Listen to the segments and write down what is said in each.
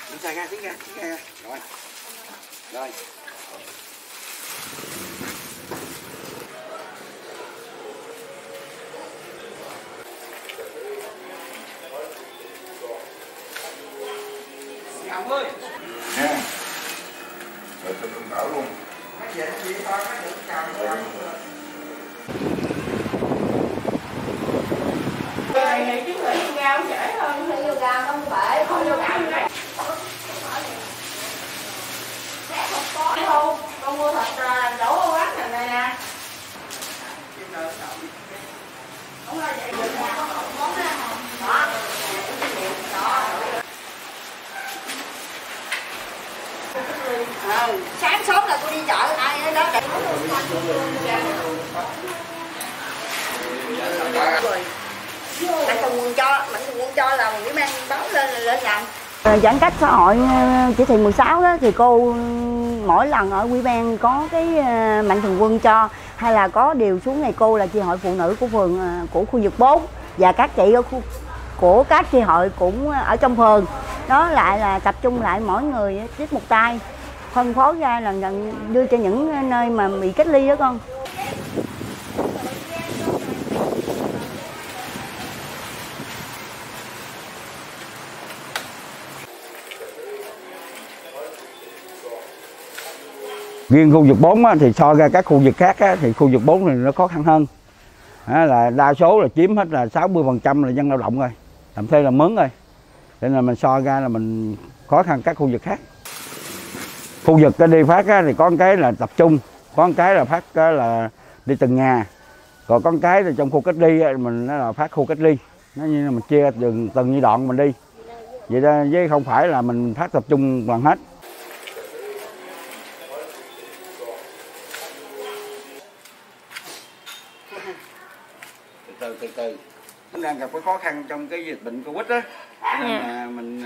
Tiến ra, tiến ra. Rồi. Rồi. Ông ơi. Nha. Rồi tôi cũng bảo luôn. Mấy về nó gì thôi, mấy được chào. Này chứ phải vô gạo dễ hơn. Phải vô gạo không phải, Không vô gạo gì đấy. Không có đâu. Con mua thật là đổ ở quán này nè. Không là vậy. Món ra không? Đó. sáng sớm là tôi đi chợ ai ở đó để Mạnh Thường Quân cho là mình mang báo lên nhận. Giãn cách xã hội chỉ thị 16 đó thì cô mỗi lần ở Ủy ban có cái Mạnh Thường Quân cho hay là có điều xuống này, cô là chi hội phụ nữ của phường của khu vực 4 và các chị ở của các chi hội cũng ở trong phường đó lại là tập trung lại mỗi người trích một tay phân phối ra là đưa cho những nơi mà bị cách ly đó con. Riêng khu vực 4 á, thì so ra các khu vực khác á, thì khu vực 4 thì nó khó khăn hơn. Là đa số là chiếm hết là 60% là dân lao động rồi, làm thuê làm mướn rồi. Nên là mình so ra là mình khó khăn các khu vực khác. Khu vực đi phát á, thì có một cái là tập trung, có một cái là phát là đi từng nhà. Còn có một cái là trong khu cách ly á, mình là phát khu cách ly. Nó như là mình chia từng giai đoạn mình đi. Vậy đó, chứ không phải là mình phát tập trung toàn hết. Từ từ chúng đang gặp cái khó khăn trong cái dịch bệnh Covid á, nên là mình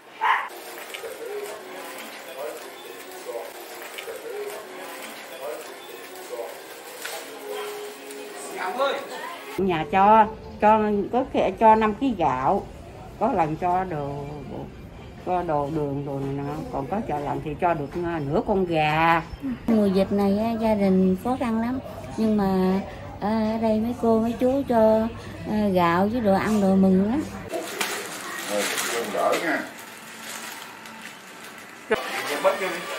Nhà cho có cho 5 kg gạo, có lần cho đồ đường đồ này nọ, còn có chờ lần thì cho được nửa con gà. Mùa dịch này gia đình khó khăn lắm, nhưng mà ở đây mấy cô mấy chú cho gạo với đồ ăn đồ mừng lắm. Rồi, đỡ nha. bớt vô đi.